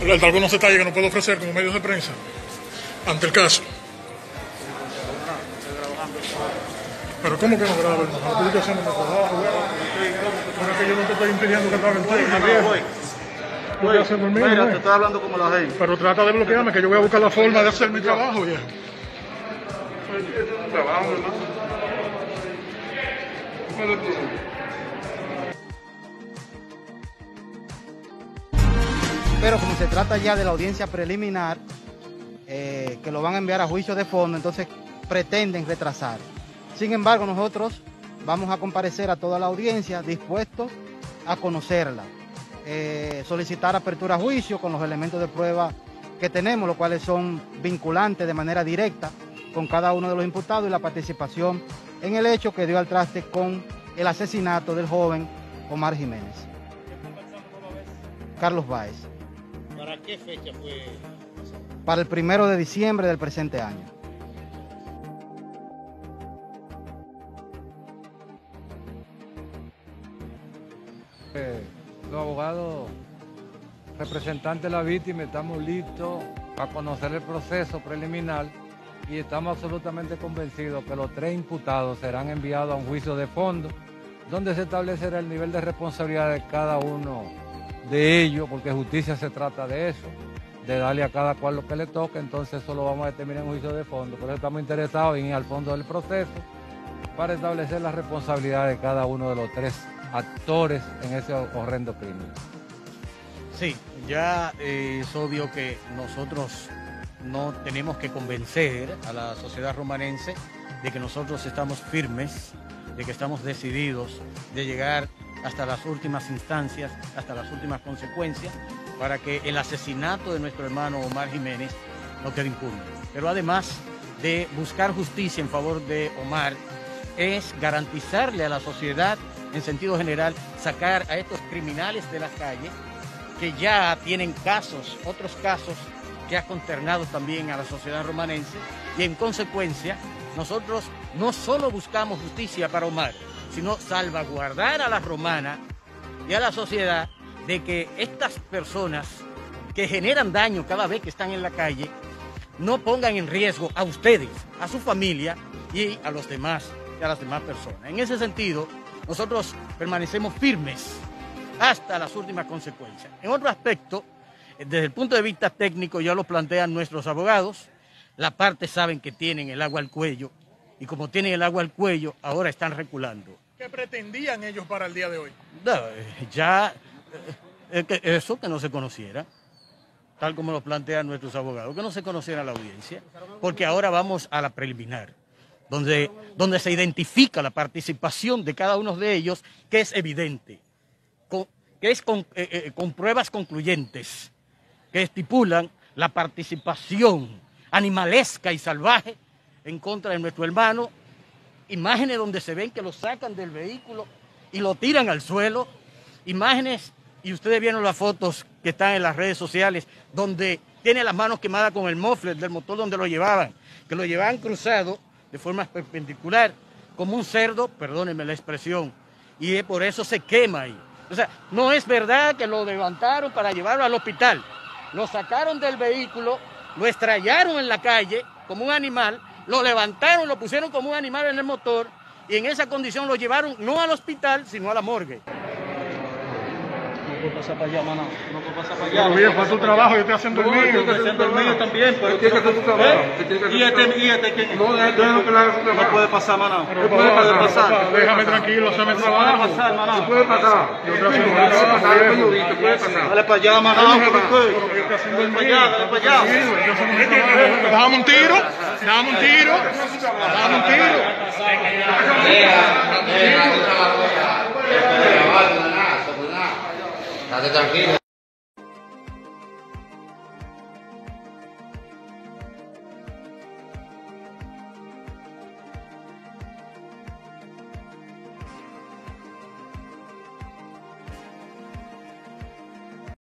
Algunos detalles que no puedo ofrecer como medios de prensa ante el caso. Pero ¿cómo que no graba, hermano? No estoy haciendo mi trabajo, pero es que yo no te estoy impidiendo que grabe el turno, Güey, mira, te estoy hablando como la ley. Pero trata de bloquearme, que yo voy a buscar la forma de hacer mi trabajo, viejo. Es un trabajo, hermano. Pero como se trata ya de la audiencia preliminar, que lo van a enviar a juicio de fondo, entonces pretenden retrasar. Sin embargo, nosotros vamos a comparecer a toda la audiencia dispuestos a conocerla, solicitar apertura a juicio con los elementos de prueba que tenemos, los cuales son vinculantes de manera directa con cada uno de los imputados y la participación en el hecho que dio al traste con el asesinato del joven Omar Jiménez. Carlos Báez. ¿Para qué fecha fue? Para el 1 de diciembre del presente año. Los abogados representantes de la víctima estamos listos a conocer el proceso preliminar y estamos absolutamente convencidos que los 3 imputados serán enviados a un juicio de fondo donde se establecerá el nivel de responsabilidad de cada uno de ellos, porque justicia se trata de eso, de darle a cada cual lo que le toca. Entonces eso lo vamos a determinar en un juicio de fondo. Por eso estamos interesados en ir al fondo del proceso para establecer la responsabilidad de cada uno de los 3 actores en ese horrendo crimen. Sí, ya es obvio que nosotros no tenemos que convencer a la sociedad romanense de que nosotros estamos firmes, de que estamos decididos de llegar hasta las últimas instancias, hasta las últimas consecuencias, para que el asesinato de nuestro hermano Omar Jiménez no quede impune. Pero además de buscar justicia en favor de Omar, es garantizarle a la sociedad, en sentido general, sacar a estos criminales de la calle, que ya tienen casos, otros casos que ha consternado también a la sociedad romanense, y en consecuencia, nosotros no solo buscamos justicia para Omar, sino salvaguardar a la romana y a la sociedad de que estas personas que generan daño cada vez que están en la calle no pongan en riesgo a ustedes, a su familia y a los demás, y a las demás personas. En ese sentido, nosotros permanecemos firmes hasta las últimas consecuencias. En otro aspecto, desde el punto de vista técnico, ya lo plantean nuestros abogados, la parte saben que tienen el agua al cuello, y como tienen el agua al cuello, ahora están reculando. ¿Qué pretendían ellos para el día de hoy? Eso que no se conociera, tal como lo plantean nuestros abogados, que no se conociera la audiencia, porque ahora vamos a la preliminar, donde se identifica la participación de cada uno de ellos, que es evidente, que es con pruebas concluyentes, que estipulan la participación animalesca y salvaje en contra de nuestro hermano, imágenes donde se ven que lo sacan del vehículo y lo tiran al suelo, imágenes, y ustedes vieron las fotos que están en las redes sociales, donde tiene las manos quemadas con el muffler del motor donde lo llevaban, que lo llevaban cruzado de forma perpendicular, como un cerdo, perdónenme la expresión, y por eso se quema ahí. O sea, no es verdad que lo levantaron para llevarlo al hospital, lo sacaron del vehículo, lo estrellaron en la calle como un animal, lo levantaron, lo pusieron como un animal en el motor y en esa condición lo llevaron no al hospital, sino a la morgue. No puedo pasar para allá, mano. No puedo pasar para allá. Pero bien, fue tu trabajo, yo estoy haciendo el mío. Yo estoy haciendo el mío también, pero tiene que hacer tu trabajo. ¿Y este quién? No puede pasar, mano. No puede pasar. Déjame tranquilo, hazme el trabajo. No puede pasar, mano. No puede pasar. Yo estoy haciendo el trabajo. Puede pasar. Dale para allá, mano. Dale para allá. Dame un tiro. Estate tranquilo.